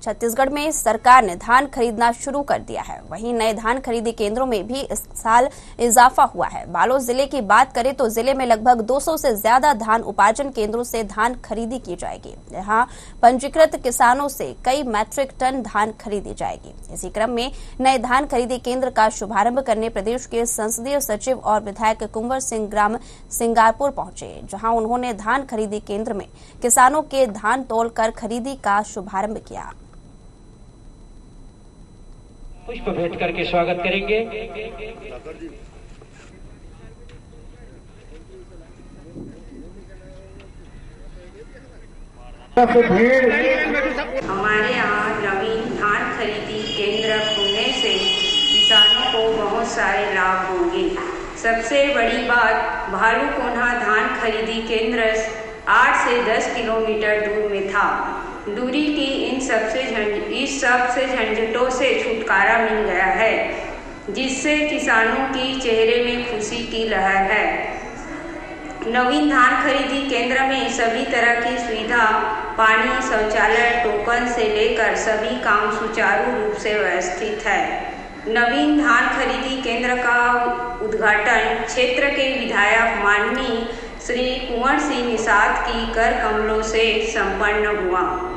छत्तीसगढ़ में सरकार ने धान खरीदना शुरू कर दिया है। वहीं नए धान खरीदी केंद्रों में भी इस साल इजाफा हुआ है। बालोद जिले की बात करें तो जिले में लगभग 200 से ज्यादा धान उपार्जन केंद्रों से धान खरीदी की जाएगी। यहां पंजीकृत किसानों से कई मैट्रिक टन धान खरीदी जाएगी। इसी क्रम में नए धान खरीदी केंद्र का शुभारंभ करने प्रदेश के संसदीय सचिव और विधायक कुंवर सिंह ग्राम सिंगारपुर पहुंचे, जहां उन्होंने धान खरीदी केंद्र में किसानों के धान तोलकर खरीदी का शुभारंभ किया। पुष्प भेंट करके स्वागत करेंगे। हमारे यहाँ नवीन धान खरीदी केंद्र खुलने से किसानों को बहुत सारे लाभ होंगे। सबसे बड़ी बात, भालूकोना धान खरीदी केंद्र 8 से 10 किलोमीटर दूर में था। दूरी की इस सबसे झंझटों से छुटकारा मिल गया है, जिससे किसानों की चेहरे में खुशी की लहर है। नवीन धान खरीदी केंद्र में सभी तरह की सुविधा, पानी, शौचालय, टोकन से लेकर सभी काम सुचारू रूप से व्यवस्थित है। नवीन धान खरीदी केंद्र का उद्घाटन क्षेत्र के विधायक माननीय श्री कुंवर सिंह निषाद की कर कमलों से संपन्न हुआ।